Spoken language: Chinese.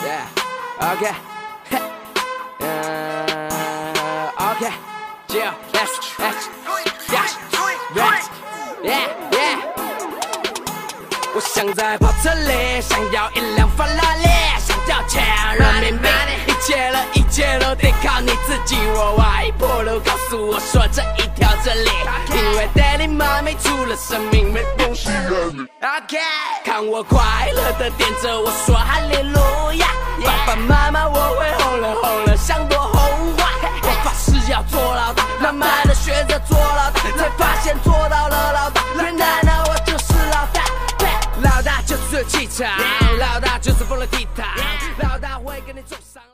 Yeah, OK, OK, chill, yeah. 我想在跑车里，想要一辆法拉利，想要钱人民币，一切都得靠你自己。我挖一破路，告诉我说这一条真理，因为 Daddy 妈咪除了生命没东西让你。OK， 看我快乐的点着我说哈利路亚，爸爸妈妈我会红了，像朵红花，我发誓要做老大，那么。